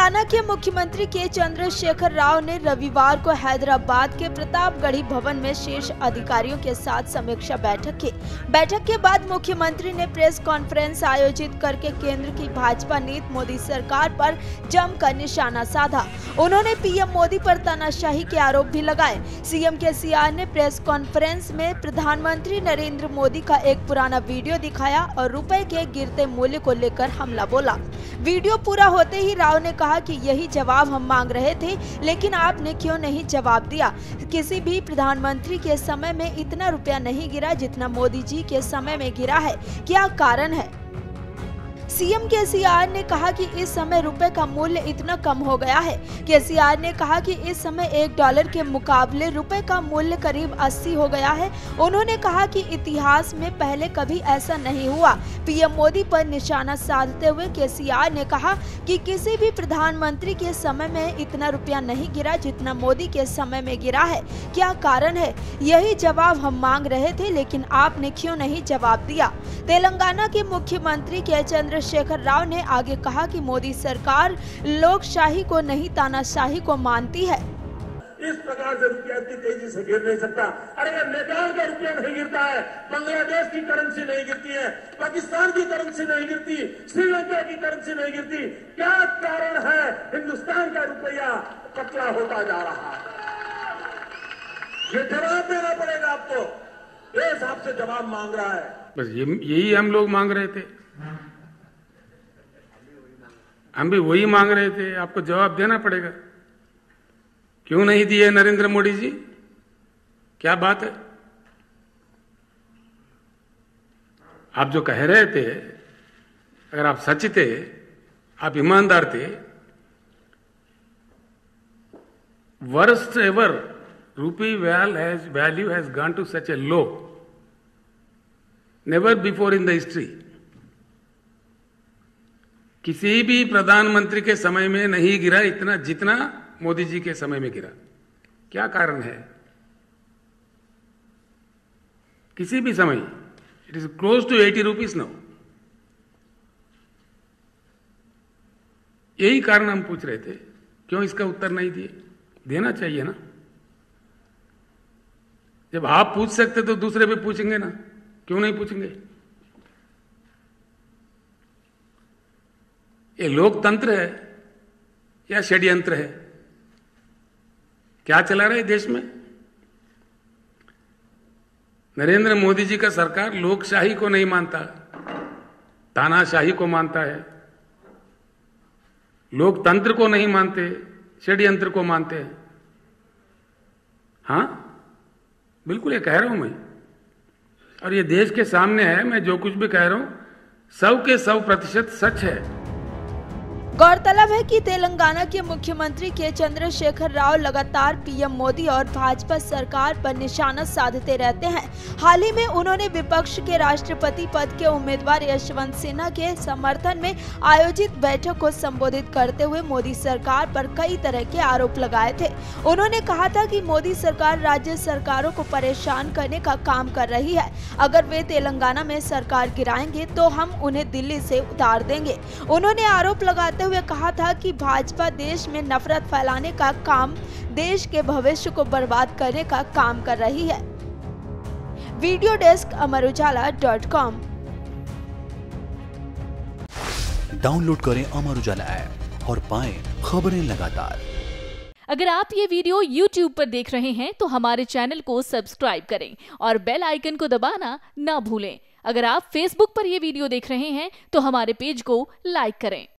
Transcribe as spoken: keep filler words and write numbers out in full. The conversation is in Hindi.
तेलंगाना के मुख्यमंत्री के चंद्रशेखर राव ने रविवार को हैदराबाद के प्रतापगढ़ी भवन में शीर्ष अधिकारियों के साथ समीक्षा बैठक की। बैठक के बाद मुख्यमंत्री ने प्रेस कॉन्फ्रेंस आयोजित करके केंद्र की भाजपा नीति मोदी सरकार पर जमकर निशाना साधा। उन्होंने पीएम मोदी पर तानाशाही के आरोप भी लगाए। सीएम केसीआर ने प्रेस कॉन्फ्रेंस में प्रधानमंत्री नरेंद्र मोदी का एक पुराना वीडियो दिखाया और रुपए के गिरते मूल्य को लेकर हमला बोला। वीडियो पूरा होते ही राव ने कहा कि यही जवाब हम मांग रहे थे, लेकिन आपने क्यों नहीं जवाब दिया। किसी भी प्रधानमंत्री के समय में इतना रुपया नहीं गिरा जितना मोदी जी के समय में गिरा है, क्या कारण है। सीएम केसीआर ने कहा कि इस समय रुपए का मूल्य इतना कम हो गया है। केसीआर ने कहा कि इस समय एक डॉलर के मुकाबले रुपए का मूल्य करीब अस्सी हो गया है। उन्होंने कहा कि इतिहास में पहले कभी ऐसा नहीं हुआ। पीएम मोदी पर निशाना साधते हुए केसीआर ने कहा कि किसी भी प्रधानमंत्री के समय में इतना रुपया नहीं गिरा जितना मोदी के समय में गिरा है, क्या कारण है। यही जवाब हम मांग रहे थे, लेकिन आपने क्यों नहीं जवाब दिया। तेलंगाना के मुख्यमंत्री के चंद्रशेखर राव ने आगे कहा कि मोदी सरकार लोकशाही को नहीं तानाशाही को मानती है। इस प्रकार से रुपया इतनी तेजी से गिर नहीं सकता। अरे नेपाल का रुपया नहीं गिरता है, बांग्लादेश की करेंसी नहीं गिरती है, पाकिस्तान की करेंसी नहीं गिरती, श्रीलंका की करेंसी नहीं गिरती। क्या कारण है हिंदुस्तान का रुपया पतला होता जा रहा है। ये जवाब देना पड़ेगा आपको। देश आपसे जवाब मांग रहा है। बस ये यही हम लोग मांग रहे थे, हम भी वही मांग रहे थे। आपको जवाब देना पड़ेगा। क्यों नहीं दिए नरेंद्र मोदी जी, क्या बात है। आप जो कह रहे थे, अगर आप सच थे, आप ईमानदार थे, worst ever rupee value has gone to such a low, never before in the history. किसी भी प्रधानमंत्री के समय में नहीं गिरा इतना जितना मोदी जी के समय में गिरा। क्या कारण है। किसी भी समय it is close to eighty rupees now. यही कारण हम पूछ रहे थे। क्यों इसका उत्तर नहीं दिए। देना चाहिए ना। जब आप पूछ सकते तो दूसरे भी पूछेंगे ना, क्यों नहीं पूछेंगे। ये लोकतंत्र है या षड्यंत्र है। क्या चला रहा है देश में। नरेंद्र मोदी जी का सरकार लोकशाही को नहीं मानता, तानाशाही को मानता है। लोकतंत्र को नहीं मानते, षड्यंत्र को मानते हैं। हाँ, बिल्कुल ये कह रहा हूं मैं, और ये देश के सामने है। मैं जो कुछ भी कह रहा हूं सौ के सौ प्रतिशत सच है। गौरतलब है कि तेलंगाना के मुख्यमंत्री के चंद्रशेखर राव लगातार पीएम मोदी और भाजपा सरकार पर निशाना साधते रहते हैं। हाल ही में उन्होंने विपक्ष के राष्ट्रपति पद के उम्मीदवार यशवंत सिन्हा के समर्थन में आयोजित बैठक को संबोधित करते हुए मोदी सरकार पर कई तरह के आरोप लगाए थे। उन्होंने कहा था कि मोदी सरकार राज्य सरकारों को परेशान करने का काम कर रही है। अगर वे तेलंगाना में सरकार गिराएंगे तो हम उन्हें दिल्ली से उतार देंगे। उन्होंने आरोप लगाते हुए कहा था कि भाजपा देश में नफरत फैलाने का काम, देश के भविष्य को बर्बाद करने का काम कर रही है। Video desk Amar Ujala dot com. Download करें अमर उजाला ऐप और पाएं खबरें लगातार। अगर आप ये वीडियो यूट्यूब पर देख रहे हैं तो हमारे चैनल को सब्सक्राइब करें और बेल आइकन को दबाना ना भूलें। अगर आप फेसबुक पर यह वीडियो देख रहे हैं तो हमारे पेज को लाइक करें।